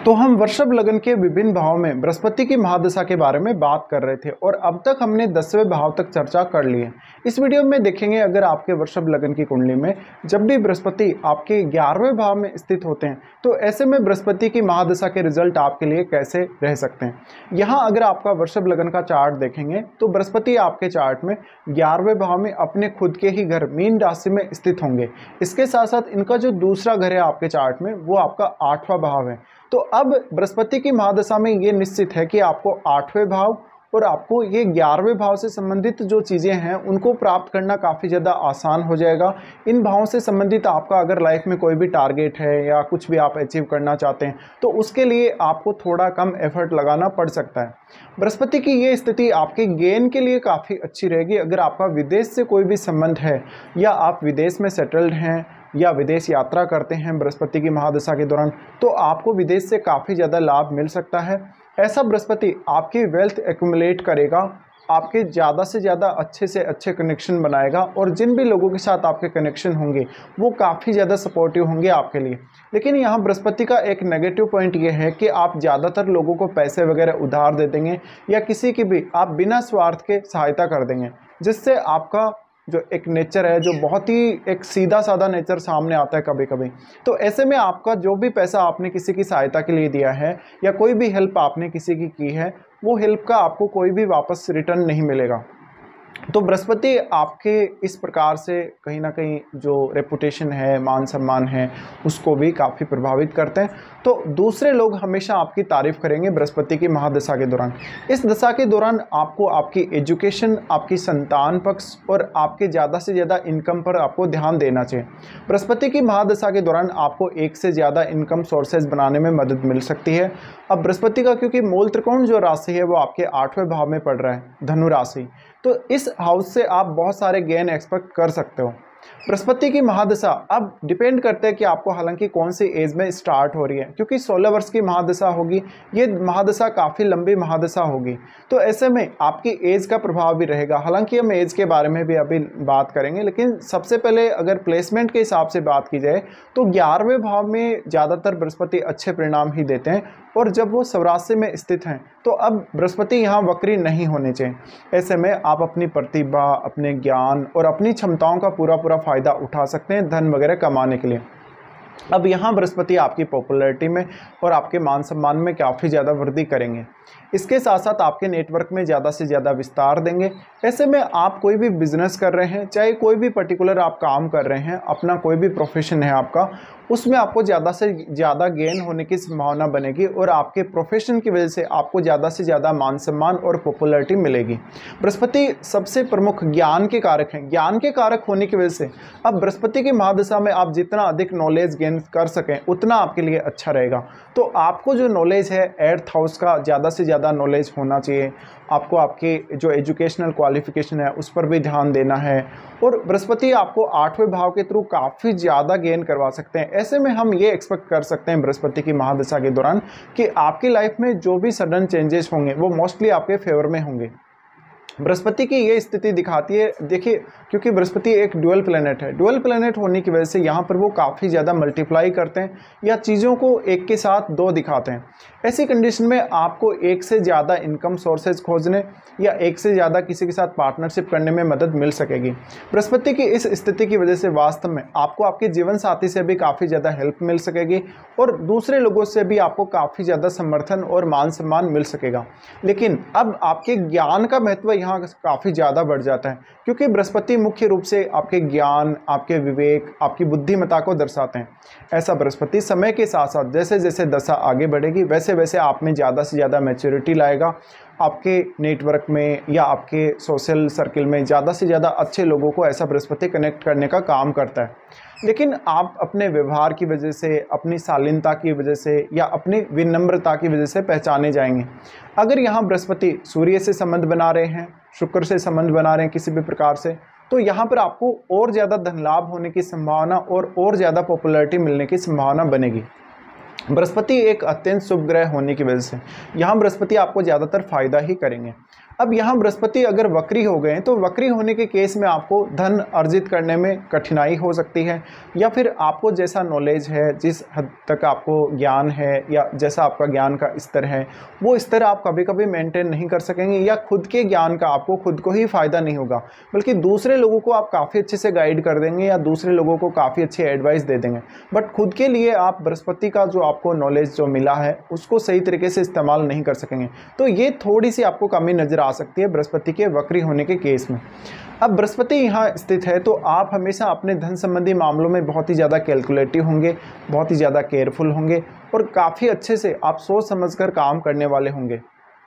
तो हम वृषभ लग्न के विभिन्न भाव में बृहस्पति की महादशा के बारे में बात कर रहे थे और अब तक हमने 10वें भाव तक चर्चा कर ली है। इस वीडियो में देखेंगे अगर आपके वृषभ लग्न की कुंडली में जब भी बृहस्पति आपके 11वें भाव में स्थित होते हैं तो ऐसे में बृहस्पति की महादशा के रिजल्ट आपके लिए कैसे रह सकते हैं। यहाँ अगर आपका वृषभ लग्न का चार्ट देखेंगे तो बृहस्पति आपके चार्ट में 11वें भाव में अपने खुद के ही घर मीन राशि में स्थित होंगे। इसके साथ साथ इनका जो दूसरा घर है आपके चार्ट में वो आपका 8वां भाव है। तो अब बृहस्पति की महादशा में ये निश्चित है कि आपको 8वें भाव और आपको ये 11वें भाव से संबंधित जो चीज़ें हैं उनको प्राप्त करना काफ़ी ज़्यादा आसान हो जाएगा। इन भावों से संबंधित आपका अगर लाइफ में कोई भी टारगेट है या कुछ भी आप अचीव करना चाहते हैं तो उसके लिए आपको थोड़ा कम एफर्ट लगाना पड़ सकता है। बृहस्पति की ये स्थिति आपके गेन के लिए काफ़ी अच्छी रहेगी। अगर आपका विदेश से कोई भी संबंध है या आप विदेश में सेटल्ड हैं या विदेश यात्रा करते हैं बृहस्पति की महादशा के दौरान तो आपको विदेश से काफ़ी ज़्यादा लाभ मिल सकता है। ऐसा बृहस्पति आपकी वेल्थ एक्यूमुलेट करेगा, आपके ज़्यादा से ज़्यादा अच्छे से अच्छे कनेक्शन बनाएगा और जिन भी लोगों के साथ आपके कनेक्शन होंगे वो काफ़ी ज़्यादा सपोर्टिव होंगे आपके लिए। लेकिन यहाँ बृहस्पति का एक नेगेटिव पॉइंट ये है कि आप ज़्यादातर लोगों को पैसे वगैरह उधार दे देंगे या किसी की भी आप बिना स्वार्थ के सहायता कर देंगे, जिससे आपका जो एक नेचर है जो बहुत ही एक सीधा साधा नेचर सामने आता है कभी कभी। तो ऐसे में आपका जो भी पैसा आपने किसी की सहायता के लिए दिया है या कोई भी हेल्प आपने किसी की है वो हेल्प का आपको कोई भी वापस रिटर्न नहीं मिलेगा। तो बृहस्पति आपके इस प्रकार से कहीं ना कहीं जो रेपुटेशन है, मान सम्मान है, उसको भी काफ़ी प्रभावित करते हैं। तो दूसरे लोग हमेशा आपकी तारीफ़ करेंगे बृहस्पति की महादशा के दौरान। इस दशा के दौरान आपको आपकी एजुकेशन, आपकी संतान पक्ष और आपके ज़्यादा से ज़्यादा इनकम पर आपको ध्यान देना चाहिए। बृहस्पति की महादशा के दौरान आपको एक से ज़्यादा इनकम सोर्सेज बनाने में मदद मिल सकती है। अब बृहस्पति का क्योंकि मूल त्रिकोण जो राशि है वो आपके 8वें भाव में पड़ रहा है, धनु राशि, तो इस हाउस से आप बहुत सारे गेन एक्सपेक्ट कर सकते हो। बृहस्पति की महादशा अब डिपेंड करते हैं कि आपको हालांकि कौन सी एज में स्टार्ट हो रही है, क्योंकि 16 वर्ष की महादशा होगी, ये महादशा काफ़ी लंबी महादशा होगी। तो ऐसे में आपकी एज का प्रभाव भी रहेगा। हालांकि हम एज के बारे में भी अभी बात करेंगे, लेकिन सबसे पहले अगर प्लेसमेंट के हिसाब से बात की जाए तो 11वें भाव में ज़्यादातर बृहस्पति अच्छे परिणाम ही देते हैं और जब वो स्वराशि में स्थित हैं तो अब बृहस्पति यहाँ वक्री नहीं होने चाहिए। ऐसे में आप अपनी प्रतिभा, अपने ज्ञान और अपनी क्षमताओं का पूरा फ़ायदा उठा सकते हैं धन वगैरह कमाने के लिए। अब यहाँ बृहस्पति आपकी पॉपुलैरिटी में और आपके मान सम्मान में काफ़ी ज़्यादा वृद्धि करेंगे। इसके साथ साथ आपके नेटवर्क में ज़्यादा से ज़्यादा विस्तार देंगे। ऐसे में आप कोई भी बिजनेस कर रहे हैं, चाहे कोई भी पर्टिकुलर आप काम कर रहे हैं, अपना कोई भी प्रोफेशन है आपका, उसमें आपको ज़्यादा से ज़्यादा गेन होने की संभावना बनेगी और आपके प्रोफेशन की वजह से आपको ज़्यादा से ज़्यादा मान सम्मान और पॉपुलैरिटी मिलेगी। बृहस्पति सबसे प्रमुख ज्ञान के कारक हैं। ज्ञान के कारक होने की वजह से अब बृहस्पति की महादशा में आप जितना अधिक नॉलेज गेन कर सकें उतना आपके लिए अच्छा रहेगा। तो आपको जो नॉलेज है 8th हाउस का ज़्यादा से ज़्यादा नॉलेज होना चाहिए। आपको आपके जो एजुकेशनल क्वालिफिकेशन है उस पर भी ध्यान देना है और बृहस्पति आपको 8वें भाव के थ्रू काफ़ी ज़्यादा गेन करवा सकते हैं। ऐसे में हम ये एक्सपेक्ट कर सकते हैं बृहस्पति की महादशा के दौरान कि आपकी लाइफ में जो भी सडन चेंजेस होंगे वो मोस्टली आपके फेवर में होंगे। बृहस्पति की ये स्थिति दिखाती है, देखिए, क्योंकि बृहस्पति एक ड्यूअल प्लैनेट है। ड्यूअल प्लैनेट होने की वजह से यहाँ पर वो काफ़ी ज़्यादा मल्टीप्लाई करते हैं या चीज़ों को एक के साथ दो दिखाते हैं। ऐसी कंडीशन में आपको एक से ज़्यादा इनकम सोर्सेज खोजने या एक से ज़्यादा किसी के साथ पार्टनरशिप करने में मदद मिल सकेगी। बृहस्पति की इस स्थिति की वजह से वास्तव में आपको आपके जीवन साथी से भी काफ़ी ज़्यादा हेल्प मिल सकेगी और दूसरे लोगों से भी आपको काफ़ी ज़्यादा समर्थन और मान सम्मान मिल सकेगा। लेकिन अब आपके ज्ञान का महत्व यहाँ काफ़ी ज़्यादा बढ़ जाता है, क्योंकि बृहस्पति मुख्य रूप से आपके ज्ञान, आपके विवेक, आपकी बुद्धिमत्ता को दर्शाते हैं। ऐसा बृहस्पति समय के साथ साथ जैसे जैसे दशा आगे बढ़ेगी वैसे वैसे आप में ज़्यादा से ज़्यादा मैच्योरिटी लाएगा। आपके नेटवर्क में या आपके सोशल सर्किल में ज़्यादा से ज़्यादा अच्छे लोगों को ऐसा बृहस्पति कनेक्ट करने का काम करता है। लेकिन आप अपने व्यवहार की वजह से, अपनी शालीनता की वजह से या अपनी विनम्रता की वजह से पहचाने जाएंगे। अगर यहाँ बृहस्पति सूर्य से संबंध बना रहे हैं, शुक्र से संबंध बना रहे हैं किसी भी प्रकार से, तो यहाँ पर आपको और ज़्यादा धन लाभ होने की संभावना और ज़्यादा पॉपुलैरिटी मिलने की संभावना बनेगी। बृहस्पति एक अत्यंत शुभ ग्रह होने की वजह से यहाँ बृहस्पति आपको ज़्यादातर फायदा ही करेंगे। अब यहाँ बृहस्पति अगर वक्री हो गए तो वक्री होने के केस में आपको धन अर्जित करने में कठिनाई हो सकती है, या फिर आपको जैसा नॉलेज है, जिस हद तक आपको ज्ञान है या जैसा आपका ज्ञान का स्तर है, वो स्तर आप कभी कभी मेंटेन नहीं कर सकेंगे, या खुद के ज्ञान का आपको खुद को ही फ़ायदा नहीं होगा, बल्कि दूसरे लोगों को आप काफ़ी अच्छे से गाइड कर देंगे या दूसरे लोगों को काफ़ी अच्छी एडवाइस दे देंगे, बट खुद के लिए आप बृहस्पति का जो आपको नॉलेज जो मिला है उसको सही तरीके से इस्तेमाल नहीं कर सकेंगे। तो ये थोड़ी सी आपको कमी नज़र आ सकती है बृहस्पति के वक्री होने के केस में। अब बृहस्पति यहाँ स्थित है तो आप हमेशा अपने धन संबंधी मामलों में बहुत ही ज़्यादा कैलकुलेटिव होंगे, बहुत ही ज़्यादा केयरफुल होंगे और काफ़ी अच्छे से आप सोच समझकर काम करने वाले होंगे।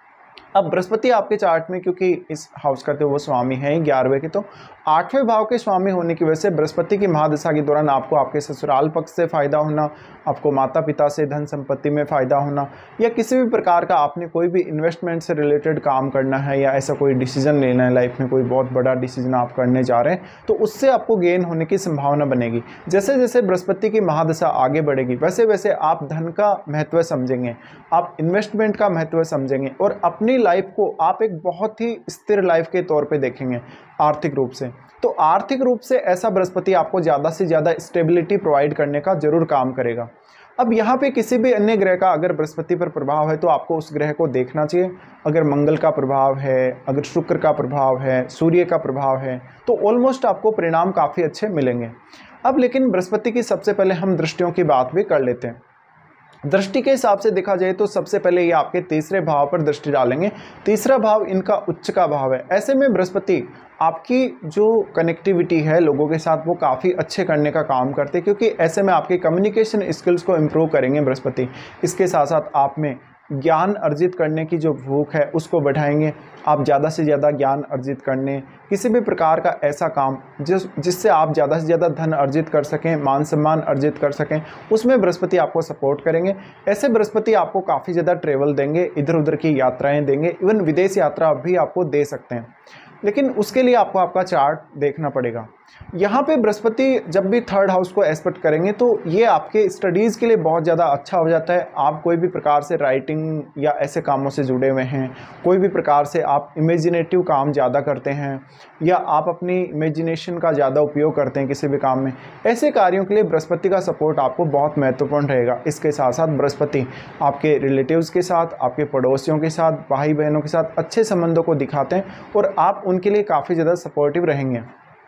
अब बृहस्पति आपके चार्ट में, क्योंकि इस हाउस का तो वो स्वामी है 11वें के, तो 8वें भाव के स्वामी होने की वजह से बृहस्पति की महादशा के दौरान आपको आपके ससुराल पक्ष से फ़ायदा होना, आपको माता पिता से धन संपत्ति में फ़ायदा होना, या किसी भी प्रकार का आपने कोई भी इन्वेस्टमेंट से रिलेटेड काम करना है या ऐसा कोई डिसीजन लेना है लाइफ में, कोई बहुत बड़ा डिसीजन आप करने जा रहे हैं, तो उससे आपको गेन होने की संभावना बनेगी। जैसे जैसे बृहस्पति की महादशा आगे बढ़ेगी वैसे वैसे आप धन का महत्व समझेंगे, आप इन्वेस्टमेंट का महत्व समझेंगे और अपनी लाइफ को आप एक बहुत ही स्थिर लाइफ के तौर पे देखेंगे आर्थिक रूप से। तो आर्थिक रूप से ऐसा बृहस्पति आपको ज़्यादा से ज़्यादा स्टेबिलिटी प्रोवाइड करने का जरूर काम करेगा। अब यहाँ पे किसी भी अन्य ग्रह का अगर बृहस्पति पर प्रभाव है तो आपको उस ग्रह को देखना चाहिए। अगर मंगल का प्रभाव है, अगर शुक्र का प्रभाव है, सूर्य का प्रभाव है, तो ऑलमोस्ट आपको परिणाम काफ़ी अच्छे मिलेंगे। अब लेकिन बृहस्पति की सबसे पहले हम दृष्टियों की बात भी कर लेते हैं। दृष्टि के हिसाब से देखा जाए तो सबसे पहले ये आपके तीसरे भाव पर दृष्टि डालेंगे। तीसरा भाव इनका उच्च का भाव है। ऐसे में बृहस्पति आपकी जो कनेक्टिविटी है लोगों के साथ वो काफ़ी अच्छे करने का काम करते हैं, क्योंकि ऐसे में आपके कम्युनिकेशन स्किल्स को इम्प्रूव करेंगे बृहस्पति। इसके साथ साथ आप में ज्ञान अर्जित करने की जो भूख है उसको बढ़ाएंगे। आप ज़्यादा से ज़्यादा ज्ञान अर्जित करने, किसी भी प्रकार का ऐसा काम जिससे आप ज़्यादा से ज़्यादा धन अर्जित कर सकें, मान सम्मान अर्जित कर सकें, उसमें बृहस्पति आपको सपोर्ट करेंगे। ऐसे बृहस्पति आपको काफ़ी ज़्यादा ट्रेवल देंगे, इधर उधर की यात्राएं देंगे, इवन विदेश यात्रा भी आपको दे सकते हैं, लेकिन उसके लिए आपको आपका चार्ट देखना पड़ेगा। यहाँ पे बृहस्पति जब भी थर्ड हाउस को एस्पेक्ट करेंगे तो ये आपके स्टडीज़ के लिए बहुत ज़्यादा अच्छा हो जाता है। आप कोई भी प्रकार से राइटिंग या ऐसे कामों से जुड़े हुए हैं, कोई भी प्रकार से आप इमेजिनेटिव काम ज़्यादा करते हैं या आप अपनी इमेजिनेशन का ज़्यादा उपयोग करते हैं किसी भी काम में, ऐसे कार्यों के लिए बृहस्पति का सपोर्ट आपको बहुत महत्वपूर्ण रहेगा। इसके साथ साथ बृहस्पति आपके रिलेटिव्स के साथ, आपके पड़ोसियों के साथ, भाई बहनों के साथ अच्छे संबंधों को दिखाते हैं और आप उनके लिए काफ़ी ज़्यादा सपोर्टिव रहेंगे।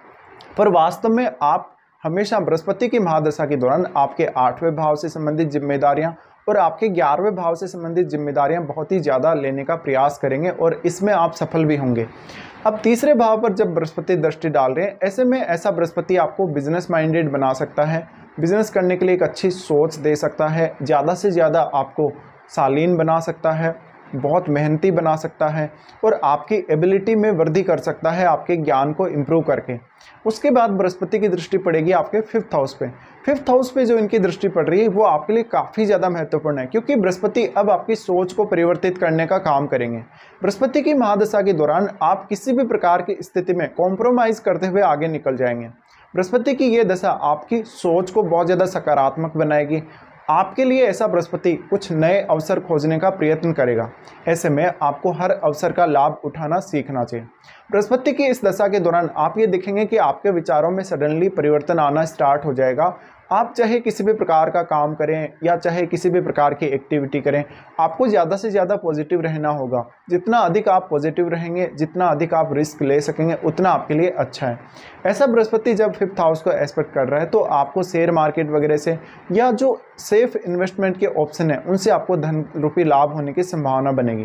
पर वास्तव में आप हमेशा बृहस्पति की महादशा के दौरान आपके 8वें भाव से संबंधित जिम्मेदारियां और आपके 11वें भाव से संबंधित जिम्मेदारियां बहुत ही ज़्यादा लेने का प्रयास करेंगे और इसमें आप सफल भी होंगे। अब तीसरे भाव पर जब बृहस्पति दृष्टि डाल रहे हैं, ऐसे में ऐसा बृहस्पति आपको बिजनेस माइंडेड बना सकता है, बिजनेस करने के लिए एक अच्छी सोच दे सकता है, ज़्यादा से ज़्यादा आपको शालीन बना सकता है, बहुत मेहनती बना सकता है और आपकी एबिलिटी में वृद्धि कर सकता है, आपके ज्ञान को इम्प्रूव करके। उसके बाद बृहस्पति की दृष्टि पड़ेगी आपके 5th हाउस पे। 5th हाउस पे जो इनकी दृष्टि पड़ रही है वो आपके लिए काफ़ी ज़्यादा महत्वपूर्ण है, क्योंकि बृहस्पति अब आपकी सोच को परिवर्तित करने का काम करेंगे। बृहस्पति की महादशा के दौरान आप किसी भी प्रकार की स्थिति में कॉम्प्रोमाइज़ करते हुए आगे निकल जाएंगे। बृहस्पति की ये दशा आपकी सोच को बहुत ज़्यादा सकारात्मक बनाएगी। आपके लिए ऐसा बृहस्पति कुछ नए अवसर खोजने का प्रयत्न करेगा। ऐसे में आपको हर अवसर का लाभ उठाना सीखना चाहिए। बृहस्पति की इस दशा के दौरान आप ये देखेंगे कि आपके विचारों में सडनली परिवर्तन आना स्टार्ट हो जाएगा। आप चाहे किसी भी प्रकार का काम करें या चाहे किसी भी प्रकार की एक्टिविटी करें, आपको ज़्यादा से ज़्यादा पॉजिटिव रहना होगा। जितना अधिक आप पॉजिटिव रहेंगे, जितना अधिक आप रिस्क ले सकेंगे, उतना आपके लिए अच्छा है। ऐसा बृहस्पति जब 5th हाउस को एस्पेक्ट कर रहा है तो आपको शेयर मार्केट वगैरह से या जो सेफ इन्वेस्टमेंट के ऑप्शन है उनसे आपको धन रूपी लाभ होने की संभावना बनेगी।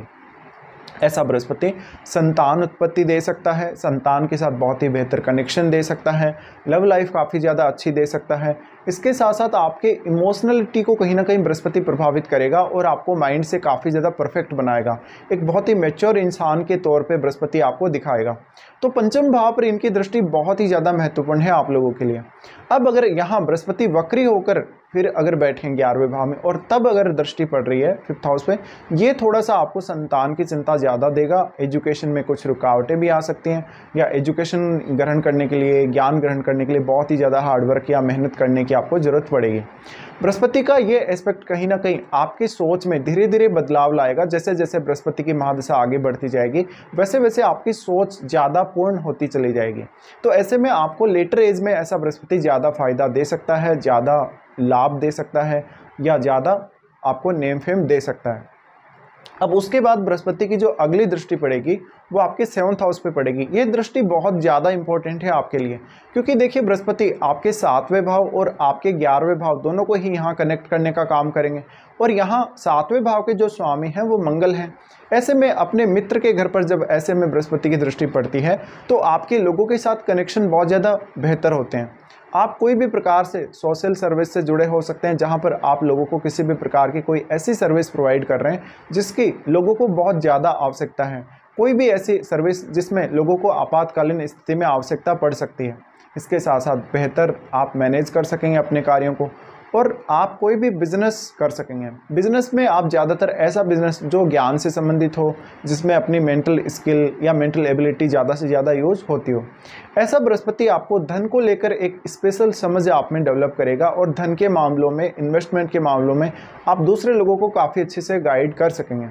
ऐसा बृहस्पति संतान उत्पत्ति दे सकता है, संतान के साथ बहुत ही बेहतर कनेक्शन दे सकता है, लव लाइफ काफ़ी ज़्यादा अच्छी दे सकता है। इसके साथ साथ आपके इमोशनलिटी को कहीं ना कहीं बृहस्पति प्रभावित करेगा और आपको माइंड से काफ़ी ज़्यादा परफेक्ट बनाएगा। एक बहुत ही मैच्योर इंसान के तौर पे बृहस्पति आपको दिखाएगा। तो पंचम भाव पर इनकी दृष्टि बहुत ही ज़्यादा महत्वपूर्ण है आप लोगों के लिए। अब अगर यहाँ बृहस्पति वक्री होकर फिर अगर बैठेंगे 11वें भाव में और तब अगर दृष्टि पड़ रही है 5th हाउस पे, ये थोड़ा सा आपको संतान की चिंता ज़्यादा देगा। एजुकेशन में कुछ रुकावटें भी आ सकती हैं या एजुकेशन ग्रहण करने के लिए, ज्ञान ग्रहण करने के लिए बहुत ही ज़्यादा हार्डवर्क या मेहनत करने की आपको ज़रूरत पड़ेगी। बृहस्पति का ये एस्पेक्ट कहीं ना कहीं आपकी सोच में धीरे धीरे बदलाव लाएगा। जैसे जैसे बृहस्पति की महादशा आगे बढ़ती जाएगी वैसे वैसे आपकी सोच ज़्यादा पूर्ण होती चली जाएगी। तो ऐसे में आपको लेटर एज में ऐसा बृहस्पति ज़्यादा फायदा दे सकता है, ज़्यादा लाभ दे सकता है या ज़्यादा आपको नेम फेम दे सकता है। अब उसके बाद बृहस्पति की जो अगली दृष्टि पड़ेगी वो आपके 7th हाउस पे पड़ेगी। ये दृष्टि बहुत ज़्यादा इंपॉर्टेंट है आपके लिए, क्योंकि देखिए बृहस्पति आपके 7वें भाव और आपके 11वें भाव दोनों को ही यहाँ कनेक्ट करने का काम करेंगे। और यहाँ 7वें भाव के जो स्वामी हैं वो मंगल हैं। ऐसे में अपने मित्र के घर पर जब ऐसे में बृहस्पति की दृष्टि पड़ती है तो आपके लोगों के साथ कनेक्शन बहुत ज़्यादा बेहतर होते हैं। आप कोई भी प्रकार से सोशल सर्विस से जुड़े हो सकते हैं, जहां पर आप लोगों को किसी भी प्रकार की कोई ऐसी सर्विस प्रोवाइड कर रहे हैं जिसकी लोगों को बहुत ज़्यादा आवश्यकता है। कोई भी ऐसी सर्विस जिसमें लोगों को आपातकालीन स्थिति में आवश्यकता पड़ सकती है। इसके साथ साथ बेहतर आप मैनेज कर सकेंगे अपने कार्यों को और आप कोई भी बिजनेस कर सकेंगे। बिजनेस में आप ज़्यादातर ऐसा बिजनेस जो ज्ञान से संबंधित हो, जिसमें अपनी मेंटल स्किल या मेंटल एबिलिटी ज़्यादा से ज़्यादा यूज होती हो। ऐसा बृहस्पति आपको धन को लेकर एक स्पेशल समझ आप में डेवलप करेगा और धन के मामलों में, इन्वेस्टमेंट के मामलों में आप दूसरे लोगों को काफ़ी अच्छे से गाइड कर सकेंगे।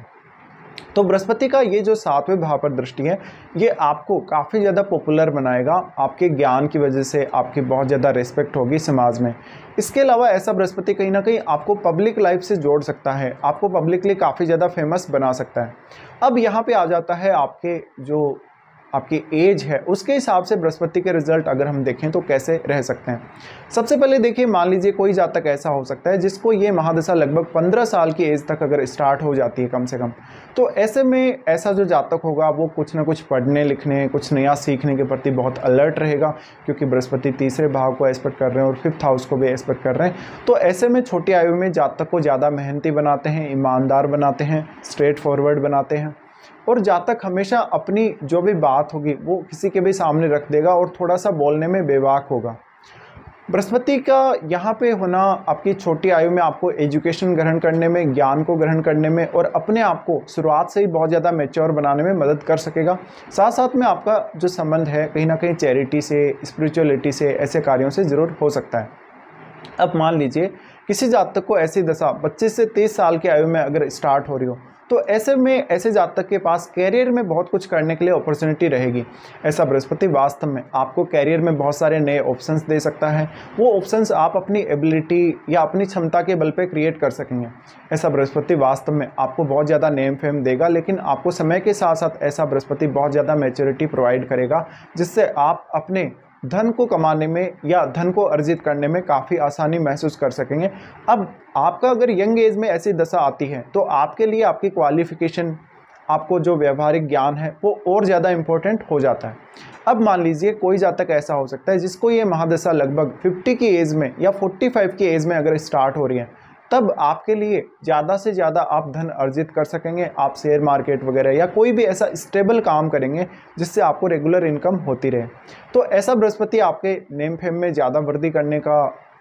तो बृहस्पति का ये जो 7वें भाव पर दृष्टि है ये आपको काफ़ी ज़्यादा पॉपुलर बनाएगा। आपके ज्ञान की वजह से आपकी बहुत ज़्यादा रिस्पेक्ट होगी समाज में। इसके अलावा ऐसा बृहस्पति कहीं ना कहीं आपको पब्लिक लाइफ से जोड़ सकता है, आपको पब्लिकली काफ़ी ज़्यादा फेमस बना सकता है। अब यहाँ पे आ जाता है आपके जो आपकी एज है उसके हिसाब से बृहस्पति के रिजल्ट अगर हम देखें तो कैसे रह सकते हैं। सबसे पहले देखिए, मान लीजिए कोई जातक ऐसा हो सकता है जिसको ये महादशा लगभग 15 साल की एज तक अगर स्टार्ट हो जाती है कम से कम, तो ऐसे में ऐसा जो जातक होगा वो कुछ ना कुछ पढ़ने लिखने, कुछ नया सीखने के प्रति बहुत अलर्ट रहेगा, क्योंकि बृहस्पति तीसरे भाव को एस्पेक्ट कर रहे हैं और 5th हाउस को भी एस्पेक्ट कर रहे हैं। तो ऐसे में छोटी आयु में जातक को ज़्यादा मेहनती बनाते हैं, ईमानदार बनाते हैं, स्ट्रेट फॉरवर्ड बनाते हैं और जातक हमेशा अपनी जो भी बात होगी वो किसी के भी सामने रख देगा और थोड़ा सा बोलने में बेबाक होगा। बृहस्पति का यहाँ पे होना आपकी छोटी आयु में आपको एजुकेशन ग्रहण करने में, ज्ञान को ग्रहण करने में और अपने आप को शुरुआत से ही बहुत ज़्यादा मैच्योर बनाने में मदद कर सकेगा। साथ साथ में आपका जो संबंध है कहीं ना कहीं चैरिटी से, स्पिरिचुअलिटी से, ऐसे कार्यों से ज़रूर हो सकता है। अब मान लीजिए किसी जातक को ऐसी दशा 25 से 30 साल की आयु में अगर स्टार्ट हो रही हो, तो ऐसे में ऐसे जातक के पास कैरियर में बहुत कुछ करने के लिए अपॉर्चुनिटी रहेगी। ऐसा बृहस्पति वास्तव में आपको कैरियर में बहुत सारे नए ऑप्शंस दे सकता है। वो ऑप्शंस आप अपनी एबिलिटी या अपनी क्षमता के बल पे क्रिएट कर सकेंगे। ऐसा बृहस्पति वास्तव में आपको बहुत ज़्यादा नेम फेम देगा, लेकिन आपको समय के साथ साथ ऐसा बृहस्पति बहुत ज़्यादा मैच्योरिटी प्रोवाइड करेगा, जिससे आप अपने धन को कमाने में या धन को अर्जित करने में काफ़ी आसानी महसूस कर सकेंगे। अब आपका अगर यंग एज में ऐसी दशा आती है तो आपके लिए आपकी क्वालिफिकेशन, आपको जो व्यवहारिक ज्ञान है वो और ज़्यादा इम्पोर्टेंट हो जाता है। अब मान लीजिए कोई जातक ऐसा हो सकता है जिसको ये महादशा लगभग 50 की एज में या 45 की एज में अगर स्टार्ट हो रही है, तब आपके लिए ज़्यादा से ज़्यादा आप धन अर्जित कर सकेंगे। आप शेयर मार्केट वगैरह या कोई भी ऐसा स्टेबल काम करेंगे जिससे आपको रेगुलर इनकम होती रहे। तो ऐसा बृहस्पति आपके नेम फेम में ज़्यादा वृद्धि करने का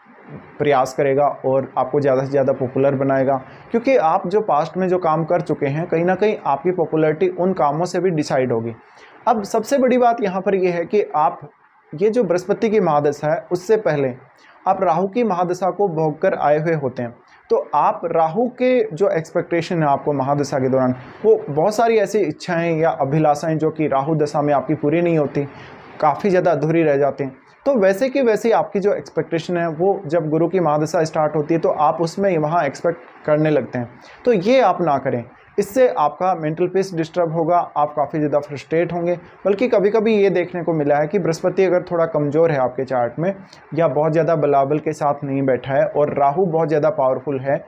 प्रयास करेगा और आपको ज़्यादा से ज़्यादा पॉपुलर बनाएगा, क्योंकि आप जो पास्ट में जो काम कर चुके हैं कहीं ना कहीं आपकी पॉपुलैरिटी उन कामों से भी डिसाइड होगी। अब सबसे बड़ी बात यहाँ पर यह है कि आप ये जो बृहस्पति की महादशा है उससे पहले आप राहु की महादशा को भोग कर आए हुए होते हैं। तो आप राहु के जो एक्सपेक्टेशन है आपको महादशा के दौरान, वो बहुत सारी ऐसी इच्छाएं या अभिलाषाएं जो कि राहु दशा में आपकी पूरी नहीं होती, काफ़ी ज़्यादा अधूरी रह जाती हैं। तो वैसे की वैसे आपकी जो एक्सपेक्टेशन है वो जब गुरु की महादशा स्टार्ट होती है तो आप उसमें वहाँ एक्सपेक्ट करने लगते हैं। तो ये आप ना करें, इससे आपका मेंटल पीस डिस्टर्ब होगा, आप काफ़ी ज़्यादा फ्रस्ट्रेट होंगे। बल्कि कभी कभी ये देखने को मिला है कि बृहस्पति अगर थोड़ा कमज़ोर है आपके चार्ट में या बहुत ज़्यादा बलाबल के साथ नहीं बैठा है और राहु बहुत ज़्यादा पावरफुल है,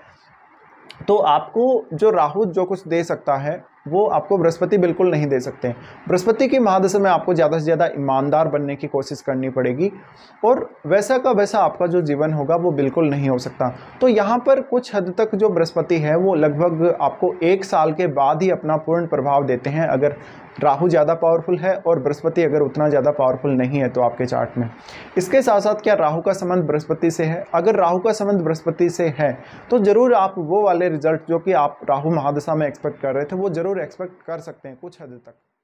तो आपको जो राहु जो कुछ दे सकता है वो आपको बृहस्पति बिल्कुल नहीं दे सकते। बृहस्पति की महादशा में आपको ज़्यादा से ज़्यादा ईमानदार बनने की कोशिश करनी पड़ेगी और वैसा का वैसा आपका जो जीवन होगा वो बिल्कुल नहीं हो सकता। तो यहाँ पर कुछ हद तक जो बृहस्पति है वो लगभग आपको 1 साल के बाद ही अपना पूर्ण प्रभाव देते हैं, अगर राहु ज़्यादा पावरफुल है और बृहस्पति अगर उतना ज़्यादा पावरफुल नहीं है तो आपके चार्ट में। इसके साथ साथ क्या राहु का संबंध बृहस्पति से है? अगर राहु का संबंध बृहस्पति से है तो ज़रूर आप वो वाले रिजल्ट जो कि आप राहु महादशा में एक्सपेक्ट कर रहे थे वो ज़रूर एक्सपेक्ट कर सकते हैं कुछ हद तक।